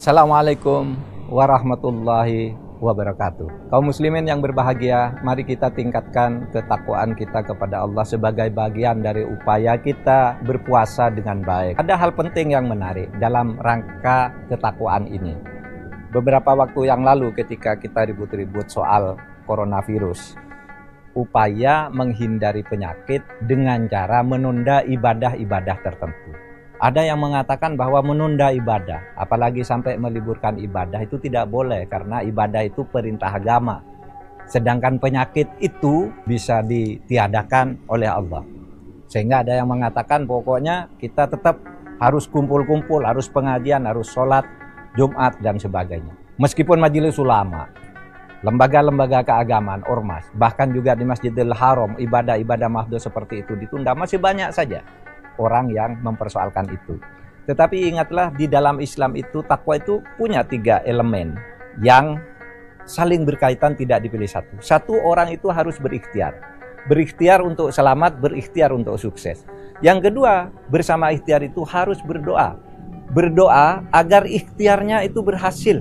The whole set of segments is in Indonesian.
Assalamualaikum warahmatullahi wabarakatuh. Kaum muslimin yang berbahagia, mari kita tingkatkan ketakwaan kita kepada Allah sebagai bagian dari upaya kita berpuasa dengan baik. Ada hal penting yang menarik dalam rangka ketakwaan ini. Beberapa waktu yang lalu ketika kita ribut-ribut soal coronavirus, upaya menghindari penyakit dengan cara menunda ibadah-ibadah tertentu. Ada yang mengatakan bahwa menunda ibadah, apalagi sampai meliburkan ibadah, itu tidak boleh karena ibadah itu perintah agama. Sedangkan penyakit itu bisa ditiadakan oleh Allah. Sehingga ada yang mengatakan pokoknya kita tetap harus kumpul-kumpul, harus pengajian, harus sholat, Jumat dan sebagainya. Meskipun majelis ulama, lembaga-lembaga keagamaan, ormas, bahkan juga di Masjidil Haram, ibadah-ibadah mahdoh seperti itu ditunda, masih banyak saja orang yang mempersoalkan itu. Tetapi ingatlah, di dalam Islam itu takwa itu punya 3 elemen yang saling berkaitan, tidak dipilih satu. Satu, orang itu harus berikhtiar. Berikhtiar untuk selamat, berikhtiar untuk sukses. Yang kedua, bersama ikhtiar itu harus berdoa. Berdoa agar ikhtiarnya itu berhasil.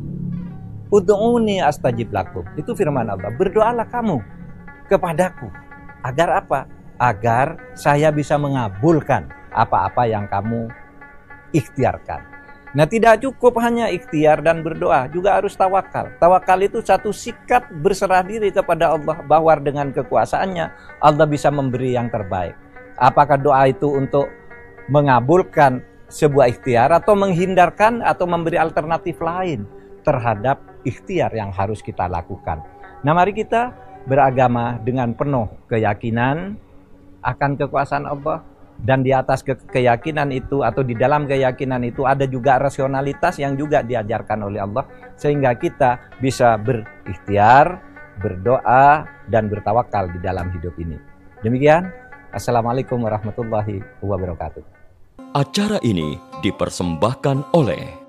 Ud'uni astajib lakum. Itu firman Allah. Berdoalah kamu kepadaku. Agar apa? Agar saya bisa mengabulkan apa-apa yang kamu ikhtiarkan. Nah, tidak cukup hanya ikhtiar dan berdoa, juga harus tawakal. Tawakal itu satu sikap berserah diri kepada Allah, bahwa dengan kekuasaannya Allah bisa memberi yang terbaik. Apakah doa itu untuk mengabulkan sebuah ikhtiar, atau menghindarkan, atau memberi alternatif lain terhadap ikhtiar yang harus kita lakukan. Nah, mari kita beragama dengan penuh keyakinan akan kekuasaan Allah, dan di atas keyakinan itu, atau di dalam keyakinan itu, ada juga rasionalitas yang juga diajarkan oleh Allah, sehingga kita bisa berikhtiar, berdoa, dan bertawakal di dalam hidup ini. Demikian, Assalamualaikum warahmatullahi wabarakatuh. Acara ini dipersembahkan oleh